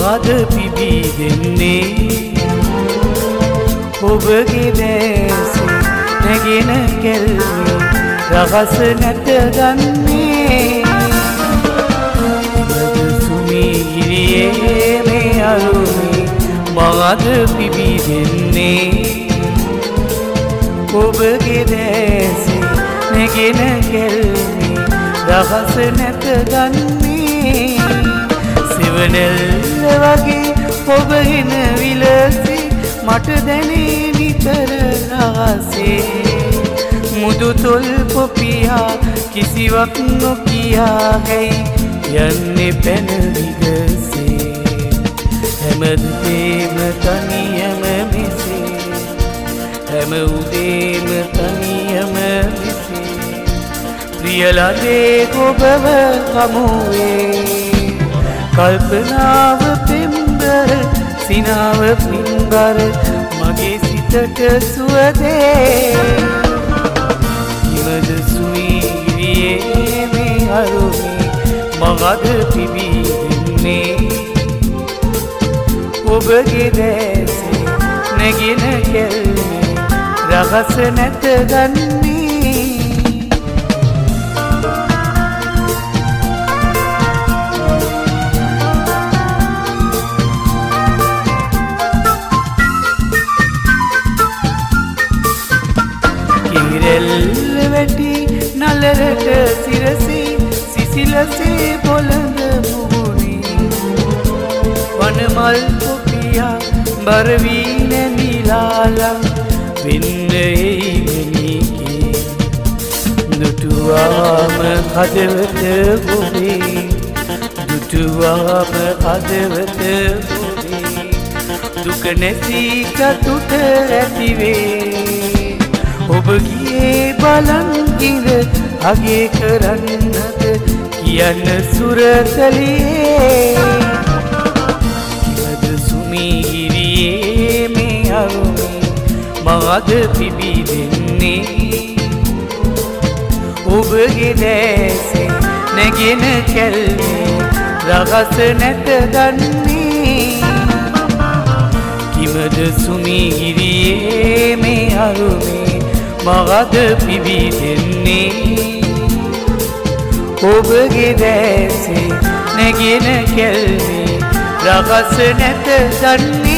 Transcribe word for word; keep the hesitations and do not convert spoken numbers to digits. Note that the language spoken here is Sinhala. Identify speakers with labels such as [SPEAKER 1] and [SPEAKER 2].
[SPEAKER 1] මගද පිබිදෙන්නේ ඔබගේ දැසේ නැගෙන කැල්වේ රහස නැත ගන්නේ සුමිහිරියේ මේ අරුමේ මගද පිබිදෙන්නේ ඔබගේ දැසේ නැගෙන කැල්වේ රහස නැත ගන්නේ සිවනෙල් වගේ ඔබ එන විලසේ මට දැනේ නිතර රහසේ මුදු තොල් පොපියා කිසිවක් නොකියා හැයි යන්නේ පැන විගසේ හැමදේම තනියම මෙසේ හැම උදේම තනියම මෙසේ ප්‍රියලදේ ඔබව හමුවේ කල්පනාව පෙම්බර සිනාව පින්බර මගේ සිතට සුවදේ ඉමද සුවීරියේ මේ අරුමේ මගද පිබිදෙන්නේ ඔබගේ දැසේ නැගෙන කැල්වේ රහස නැත ගන්නේ වැටි නලරට සිරසේ සිසිලසේ බොළඳ මුහුණේ වනමල් පොපියා බරවී නැමිලාලම් වෙන්න එයිමනිකේ දුටුවාම හදවත ඔබේ දුටුවාම හදවත ඔබේ දුක නැති සතුට ඇතිවේ ඔබ ගියේ බලන් ඉඳ අගේ කරන්නද කියන්න සුරතලියේ ඉවද සුමිහිරියේ මේ අරුමේ මගද පිබිදෙන්නේ ඔබගේ දැසේ නැගෙන කැල්වේ රහස නැත ගන්නේ කිමද සුමිහිරියේ මේ අරුමේ මගද පිබිදෙන්නේ ඔබගේ දැසේ නැගෙන කැල්වේ රහස නැත ගන්නේ